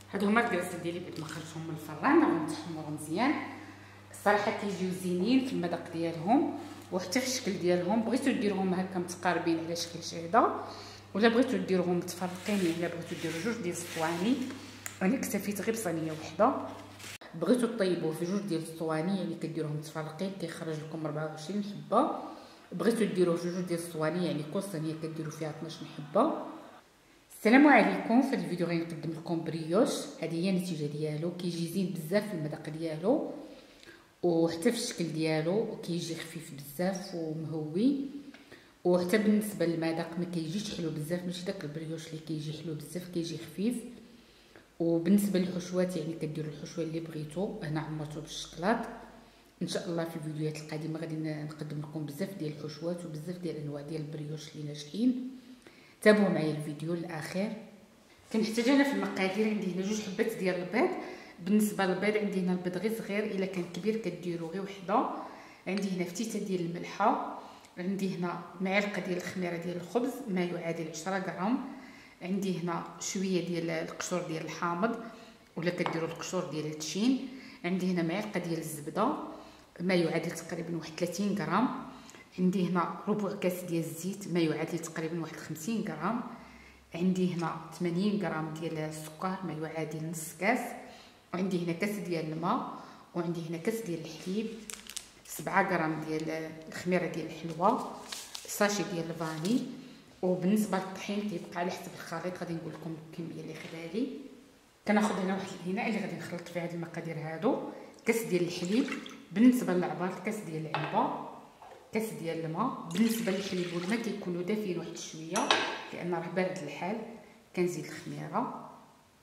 هادو هما الكلاص ديالي بعد ما خرجتهم من الفران غنتحمرهم مزيان. الصراحه كيجيو زينين في المذاق ديالهم وحتى في الشكل ديالهم. بغيتو ديروهم هكا متقاربين على شكل شهده ولا بغيتو ديروهم متفرقين، الا بغيتو ديروا جوج ديال الصواني. انا اكتفيت غير بصينيه وحده. بغيتو طيبوه في جوج ديال الصواني يعني كديروهم متفرقين كيخرج لكم 24 حبه. بغيتو ديروه في جوج ديال الصواني يعني كل صينيه كديروا فيها 12 حبه. السلام عليكم. في هذا الفيديو غنقدم لكم بريوش. هذه هي النتيجه ديالو، كيجي زين بزاف في المذاق ديالو وحتى في الشكل ديالو كيجي خفيف بزاف ومهوي، وحتى بالنسبه للمذاق ما كيجيش حلو بزاف، ماشي داك البريوش اللي كيجي حلو بزاف، كيجي خفيف. وبالنسبه للحشوات يعني كديروا الحشوه اللي بغيتو. انا عمرته بالشكلاط. ان شاء الله في الفيديوهات القادمه غادي نقدم لكم بزاف ديال الحشوات وبزاف ديال انواع ديال البريوش اللي ناجحين. تابعوا معايا الفيديو للاخر. كنحتاج انا في المقادير عندي هنا 2 حبات ديال البيض. بالنسبه للبيض عندي هنا البيض غير صغير، الا كان كبير كديروا غير وحده. عندي هنا فتيته ديال الملحه، عندي هنا معلقه ديال الخميره ديال الخبز ما يعادل 10 غرام، عندي هنا شويه ديال القشور ديال الحامض ولا كديروا القشور ديال التشين، عندي هنا معلقه ديال الزبده ما يعادل تقريبا واحد 30 غرام، عندي هنا ربع كاس ديال الزيت ما يعادل تقريبا واحد 50 غرام، عندي هنا 80 غرام ديال السكر ما يعادل نص كاس، وعندي هنا كاس ديال الماء، وعندي هنا كاس ديال الحليب، 7 غرام ديال الخميره ديال الحلوه، ساشي ديال الفاني. وبالنسبه للطحين كيبقى على حسب الخليط، غادي نقول لكم الكميه اللي خدها لي. كناخذ هنا واحد الاناء اللي غادي نخلط فيه هاد المقادير هادو. كاس ديال الحليب، بالنسبه للعبار كاس ديال العلبه، كاس ديال الماء. بالنسبه للحليب والماء كيكونوا دافين واحد شويه لان راه بارد الحال. كنزيد الخميره،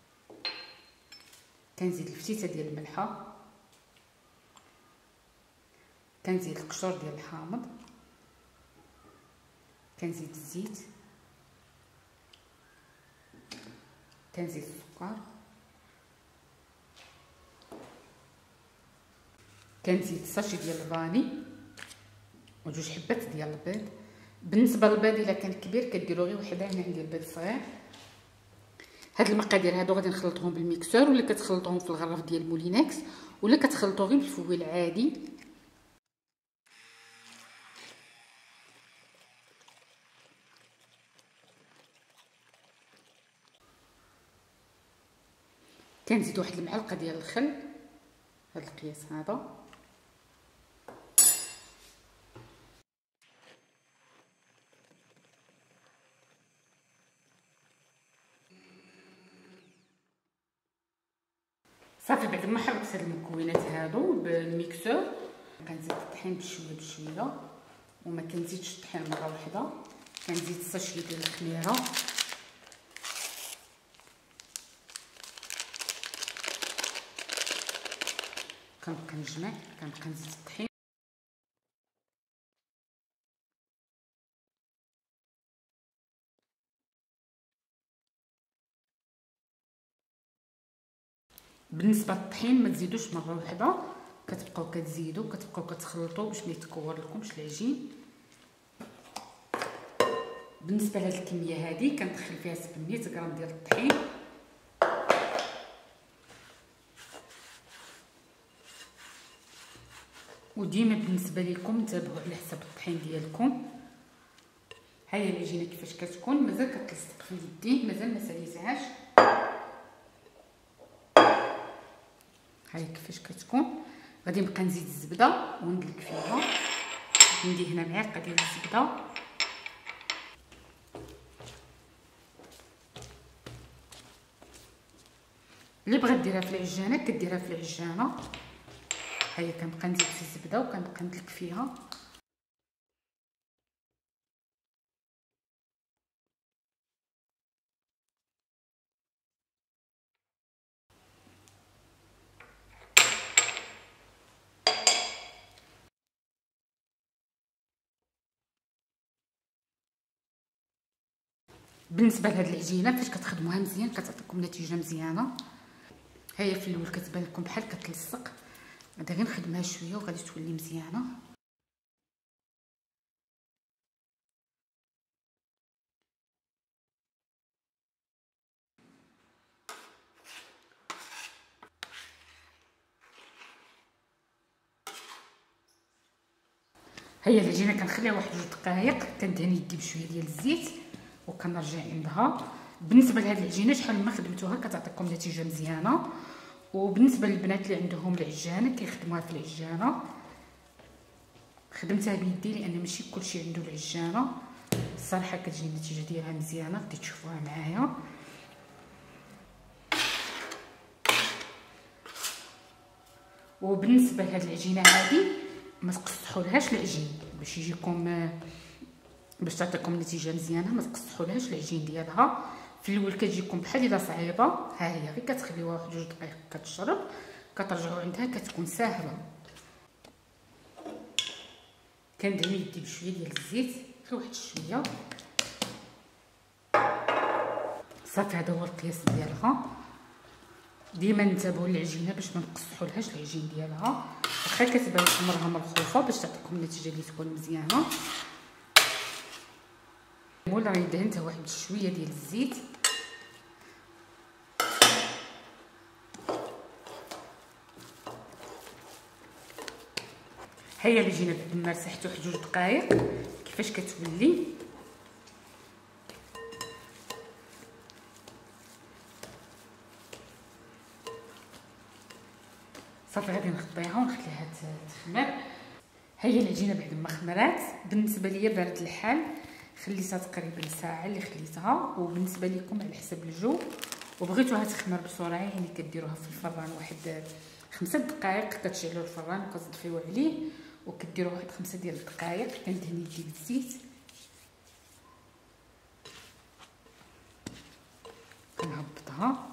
كنزيد الفتيته ديال الملحه، كنزيد القشور ديال الحامض، كنزيد الزيت، كنزيد السكر، كنزيد ساشي ديال الفاني وجوج حبات ديال البيض. بالنسبه للبيض الا كان كبير كديروا غير وحده، انا عندي البيض صغير. هاد المقادير هادو غادي نخلطهم بالميكسور ولا كتخلطوهم في الغراف ديال مولينكس ولا كتخلطوا غير بالفويل عادي. كنزيد واحد المعلقه ديال الخل، هاد القياس هذا. صافي بعد ما حركت هاد المكونات هادو بالميكسور كنزيد الطحين بشويه بشويه وما كنزيدش الطحين مره واحده. كنزيد الساشي ديال الخميره، كنبقى نجمع، كنبقى نزيد الطحين. بالنسبه للطحين ما تزيدوش مره واحده، كتبقاو كتزيدوا كتبقاو كتخلطوا باش ما يتكور لكمش العجين. بالنسبه لهاد الكميه هادي كندخل فيها 700 غرام ديال الطحين، وديما بالنسبه لكم تابعوا على حسب الطحين ديالكم. ها هي العجينه كيفاش كتكون، مازال كتلصق في يديه، مازال ما ساليتهاش. ها هي كيفاش كتكون. غادي نبقى نزيد الزبده وندلك فيها. عندي هنا معلقه ديال الزبده، اللي بغات ديرها في العجانه كديرها في العجانه. ها هي كنبقى نزيد في الزبده وكنبقى ندلك فيها. بالنسبه لهاد العجينه فاش كتخدموها مزيان كتعطيكم نتيجه مزيانه. ها هي في الاول كتبان لكم بحال كتلصق، غادي غير نخدمها شويه وغادي تولي مزيانه. هي العجينه كنخليها واحد 2 دقائق، كندهن يدي بشويه ديال الزيت وكنرجع عندها. بالنسبه لهاد العجينه شحال ما خدمتوها كتعطيكم نتيجه مزيانه. وبالنسبه للبنات اللي عندهم العجانه كيخدموها في العجانه، خدمتها بيدي لان ماشي كلشي عنده العجانه. الصراحه كتجي النتيجه ديالها مزيانه، غادي تشوفوها معايا. وبالنسبه لهاد العجينه هذه ما تقصحولهاش العجين باش يجيكم، باش تعطيكم نتيجه مزيانه. ما تقصحولهاش العجين ديالها في الاول، كتجيكم بحال الا صعيبه. ها هي غير كتخليوها واحد 2 دقائق كتشرب، كترجعوا عندها كتكون ساهله. كندهن يدي بشويه ديال الزيت، غير واحد شويه صافي. هذا هو القياس ديالها. ديما ننتبهوا للعجينه باش ما نقصحولهاش العجين ديالها، واخا كتبان عمرها ملخوفه باش تعطيكم النتيجه اللي تكون مزيانه. ولا راني دهنتها واحد شويه ديال الزيت. هيا العجينه بعد ما رسحت واحد 2 دقائق كيفاش كتولي. صافي غادي نغطيها ونخليها تخمر. هي العجينه بعد ما خمرات بالنسبه ليا بارد الحال، خليتها تقريبا ساعه اللي خليتها. وبالنسبه لكم على حسب الجو وبغيتوها تخمر بسرعه يعني كديروها في الفران واحد 5 دقائق. كتشعلوا الفران وكتضيفيو عليه وكديروه واحد 5 ديال الدقائق. كندهن يدي بالزيت، كنهبطها.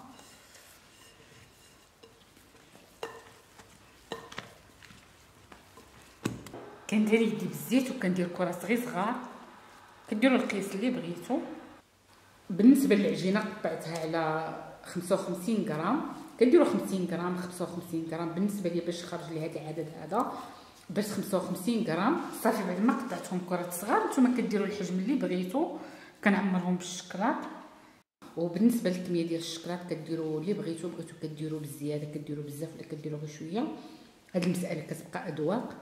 كندير يدي بالزيت وكندير كرات غير صغار، كديروا القياس اللي بغيتو. بالنسبه للعجينه قطعتها على 55 غرام، كديروا 50 غرام 55 غرام. بالنسبه لي باش خرج لي هذا العدد هذا باش 55 غرام. صافي بعد ما قطعتهم كرات صغار نتوما كديروا الحجم اللي بغيتو. كنعمرهم بالشكلاط. وبالنسبه للكميه ديال الشكلاط كديروا اللي بغيتو كديروا بزياده، كديروا بزاف ولا كديروا غير شويه. هذه المساله كتبقى اذواق.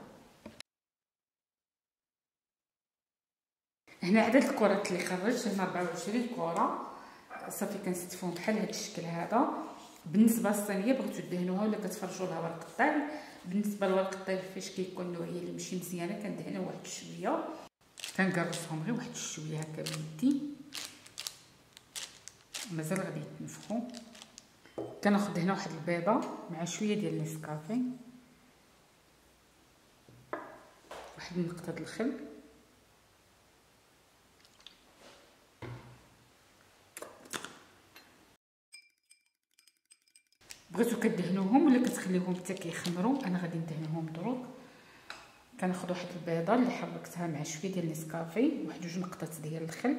هنا عدد الكرات اللي خرجت هنا 24 كره. صافي كنستفهم بحال هذا الشكل هذا. بالنسبه للصينيه بغيتو دهنوها ولا كتفرشوا لها ورق الطيب. بالنسبه لورق الطيب فاش كيكون النوعيه اللي ماشي مزيانه كندهنوا واحد شويه، كنقرصهم غير واحد شويه هكا بيدي. مازال غادي يتنفخوا. كناخذ هنا واحد البيضه مع شويه ديال النسكافي، واحد نقطه الخل، بغيتو كدهنوهم ولا كتخليوهم حتى كيخمروا. انا غادي ندهنوهم دروك. كناخذ واحد البيضه اللي حركتها مع شويه ديال النسكافي، واحد 2 نقطات ديال الخل.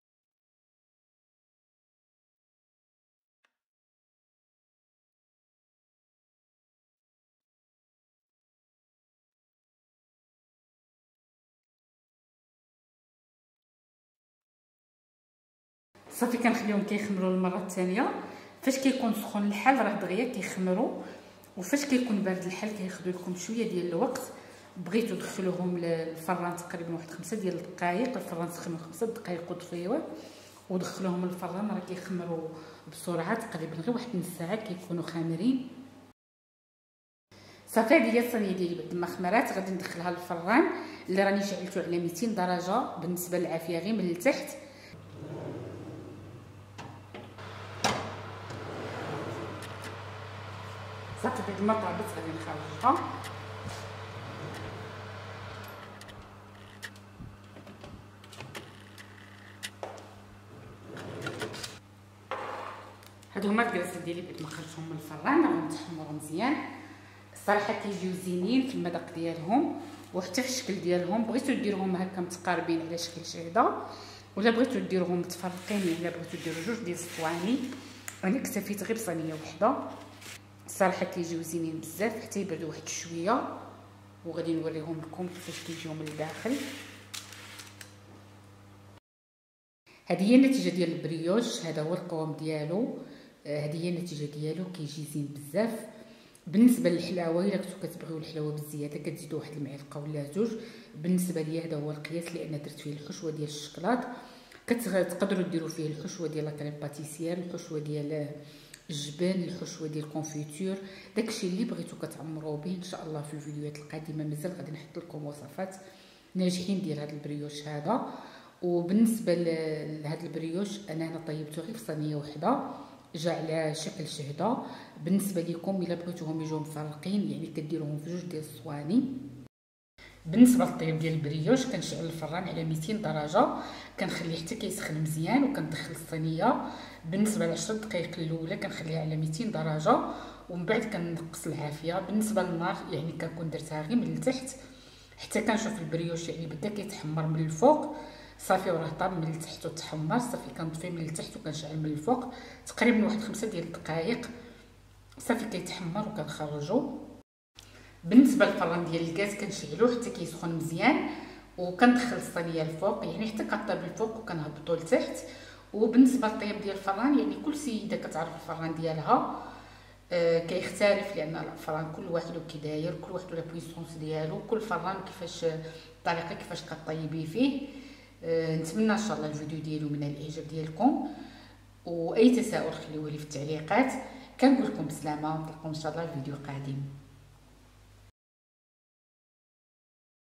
صافي كنخليهم كيخمروا المره الثانيه. فاش كيكون سخون الحال راه دغيا كيخمروا، وفاش كيكون بارد الحال كياخذوا لكم شويه ديال الوقت. بغيتو تدخلوهم للفران تقريبا واحد 5 ديال الدقائق. الفران سخنوا 5 دقائق وطفيوه ودخلوهم للفران. راه كيخمروا بسرعه تقريبا غير واحد نص ساعه كيكونوا خامرين. صافي هذه هي الصينيه ديالي بعد ما خمرات. غادي ندخلها للفران اللي راني شعلته على 200 درجه. بالنسبه للعافيه غير من التحت. صافي بعد ما طابت غادي نخرجها. هادو هما الكراسات ديالي بعد ما خرجتهم من الفران. غادي نتحمروا مزيان. الصراحه كيجيو زينين في المذاق ديالهم وحتى في الشكل ديالهم. بغيتو ديروهم هكا متقاربين على شكل شهيده ولا بغيتو ديروهم متفرقين ولا بغيتو ديروا 2 ديال الصواني. انا اكتفيت غير بصينيه وحده. الصراحه كيجيو زينين بزاف حتى يبردوا واحد شويه وغادي نوريهم لكم كيفاش كيجيو من الداخل. هذه هي النتيجه ديال البريوش. هذا هو القوام ديالو. هذه هي النتيجه ديالو. كيجي زين بزاف. بالنسبه للحلاوه، الا كنتو كتبغيو الحلاوه بالزياده كتزيدوا واحد المعلقه ولا جوج. بالنسبه ليا هذا هو القياس، لان درت فيه الحشوه ديال الشكلاط. كتقدروا ديروا فيه الحشوه ديال لاكريم باتيسير، الحشوه ديال الجبن، الحشوه ديال الكونفيتور، داكشي اللي بغيتو كتعمروا به. ان شاء الله في الفيديوهات القادمه مازال غادي نحط لكم وصفات ناجحين ديال هذا البريوش هذا. وبالنسبه لهذا البريوش انا طيبته غير في صينيه وحده، جا على شكل شهده. بالنسبه لكم الا بغيتوهم يجوا مفرقين يعني كديروهم في جوج ديال الصواني. بالنسبه للطيب ديال البريوش كنشعل الفران على 200 درجه، كنخليه حتى كيسخن مزيان وكندخل الصينيه. بالنسبه ل 10 دقائق الاولى كنخليها على 200 درجه ومن بعد كنقص العافيه. بالنسبه للنار يعني كنكون درتها غير من التحت حتى كنشوف البريوش يعني بدا كيتحمر من الفوق، صافي وراه طاب من التحت وتحمر، صافي كنطفيه من التحت وكنشعل من الفوق تقريبا واحد 5 ديال الدقائق، صافي كيتحمر وكنخرجو. بالنسبه للفران ديال الغاز كنشعلوه حتى كيسخن مزيان وكندخل الصينيه الفوق يعني حتى كطيب الفوق وكنهبطو لتحت. وبالنسبه للطيب ديال الفران يعني كل سيده كتعرف الفران ديالها كيختلف، لان الفران كل واحد وكي داير، كل واحد لا بويسونس ديالو، كل فران كيفاش الطريقه كيفاش كطيبي فيه. نتمنى ان شاء الله الفيديو ديالو من الاعجاب ديالكم، واي تساؤل خليوه لي في التعليقات. كنقول لكم بسلامه ونتلاقاو ان شاء الله في فيديو قادم.